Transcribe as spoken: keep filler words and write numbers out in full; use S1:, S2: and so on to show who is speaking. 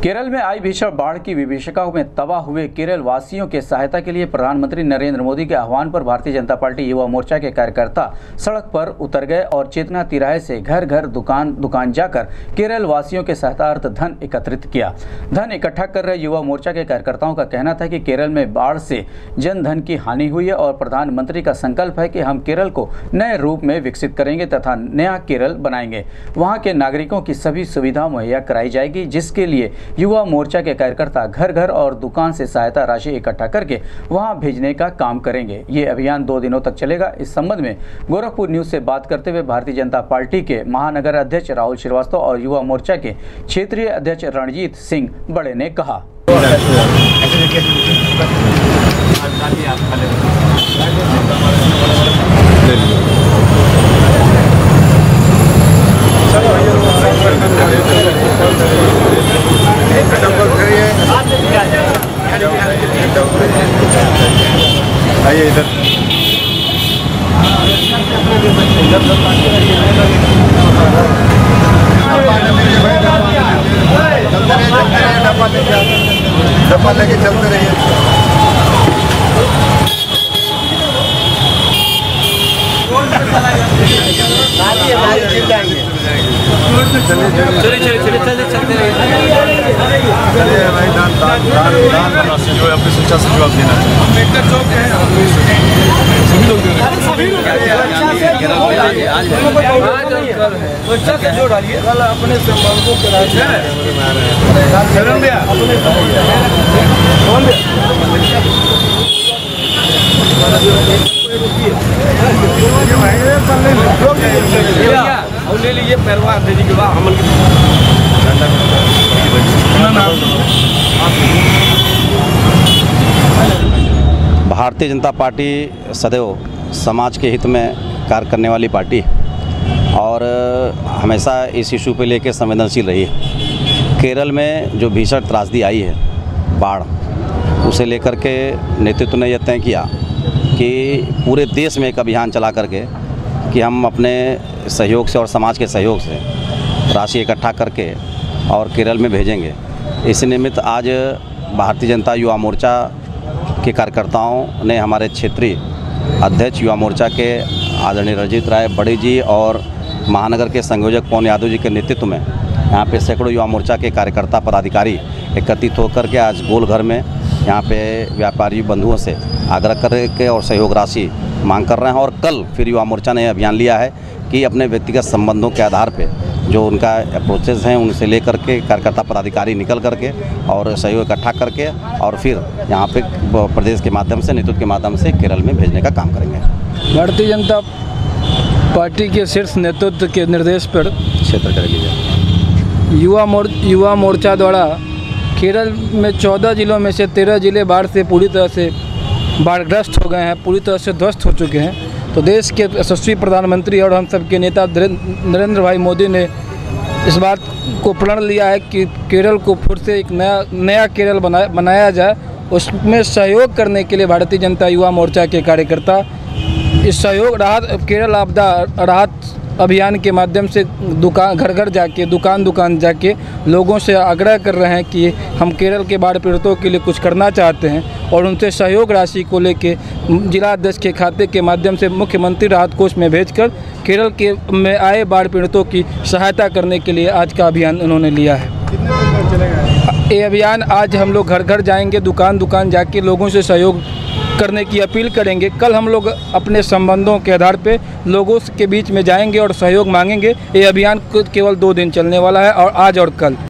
S1: केरल में आई भीषण बाढ़ की विभीषिका में तबाह हुए केरल वासियों के सहायता के लिए प्रधानमंत्री नरेंद्र मोदी के आह्वान पर भारतीय जनता पार्टी युवा मोर्चा के कार्यकर्ता सड़क पर उतर गए और चेतना तिराहे से घर घर दुकान दुकान जाकर केरल वासियों के सहायतार्थ धन एकत्रित किया। धन इकट्ठा कर रहे युवा मोर्चा के कार्यकर्ताओं का कहना था कि केरल में बाढ़ से जन धन की हानि हुई है और प्रधानमंत्री का संकल्प है कि हम केरल को नए रूप में विकसित करेंगे तथा नया केरल बनाएंगे। वहाँ के नागरिकों की सभी सुविधा मुहैया कराई जाएगी, जिसके लिए युवा मोर्चा के कार्यकर्ता घर घर और दुकान से सहायता राशि इकट्ठा करके वहां भेजने का काम करेंगे। ये अभियान दो दिनों तक चलेगा। इस संबंध में गोरखपुर न्यूज से बात करते हुए भारतीय जनता पार्टी के महानगर अध्यक्ष राहुल श्रीवास्तव और युवा मोर्चा के क्षेत्रीय अध्यक्ष रणजीत सिंह बड़े ने कहा।
S2: आइए इधर डब्बा लेके चलते रहिए। चलिए चलिए चलिए चलिए चलते रहिए भाई। दान दान दान दान जो है अपनी शिक्षा से जवाब देना है। अम्बेडकर चौक है, सभी लोग सभी लोग बच्चा से जो डालिए अपने संबंधों के ले लीजिए पैरवा दे दी के बाद हमन
S3: भारतीय जनता पार्टी सदैव समाज के हित में कार्य करने वाली पार्टी और हमेशा इस इशू पे लेकर संवेदनशील रही है। केरल में जो भीषण त्रासदी आई है बाढ़, उसे लेकर के नेतृत्व ने यह तय किया कि पूरे देश में एक अभियान चला करके कि हम अपने सहयोग से और समाज के सहयोग से राशि इकट्ठा करके और केरल में भेजेंगे। इस निमित्त आज भारतीय जनता युवा मोर्चा के कार्यकर्ताओं ने हमारे क्षेत्रीय अध्यक्ष युवा मोर्चा के आदरणीय रणजीत राय बड़े जी और महानगर के संयोजक पवन यादव जी के नेतृत्व में यहाँ पे सैकड़ों युवा मोर्चा के कार्यकर्ता पदाधिकारी एकत्रित होकर के आज गोल घर में यहाँ पे व्यापारी बंधुओं से आग्रह करके और सहयोग राशि मांग कर रहे हैं। और कल फिर युवा मोर्चा ने अभियान लिया है कि अपने व्यक्तिगत संबंधों के आधार पे जो उनका अप्रोचेस हैं उनसे लेकर के कार्यकर्ता पदाधिकारी निकल करके और सहयोग इकट्ठा करके और फिर यहाँ पे प्रदेश के माध्यम से नेतृत्व के माध्यम से केरल में भेजने का काम करेंगे।
S4: भारतीय जनता पार्टी के शीर्ष नेतृत्व के निर्देश पर
S3: क्षेत्र कर लीजिए
S4: युवा मोर युवा मोर्चा द्वारा केरल में चौदह जिलों में से तेरह जिले बाढ़ से पूरी तरह से बाढ़ग्रस्त हो गए हैं, पूरी तरह से ध्वस्त हो चुके हैं। तो देश के यशस्वी प्रधानमंत्री और हम सब के नेता नरेंद्र भाई मोदी ने इस बात को प्रण लिया है कि केरल को फिर से एक नया नया केरल बना बनाया जाए। उसमें सहयोग करने के लिए भारतीय जनता युवा मोर्चा के कार्यकर्ता इस सहयोग राहत केरल आपदा राहत अभियान के माध्यम से दुकान घर घर जाके दुकान दुकान जाके लोगों से आग्रह कर रहे हैं कि हम केरल के बाढ़ पीड़ितों के लिए कुछ करना चाहते हैं और उनसे सहयोग राशि को लेके जिला अध्यक्ष के खाते के माध्यम से मुख्यमंत्री राहत कोष में भेजकर केरल के में आए बाढ़ पीड़ितों की सहायता करने के लिए आज का अभियान उन्होंने लिया है। ये अभियान आज हम लोग घर घर जाएंगे, दुकान दुकान जाके लोगों से सहयोग करने की अपील करेंगे। कल हम लोग अपने संबंधों के आधार पे लोगों के बीच में जाएंगे और सहयोग मांगेंगे। ये अभियान केवल दो दिन चलने वाला है और आज और कल।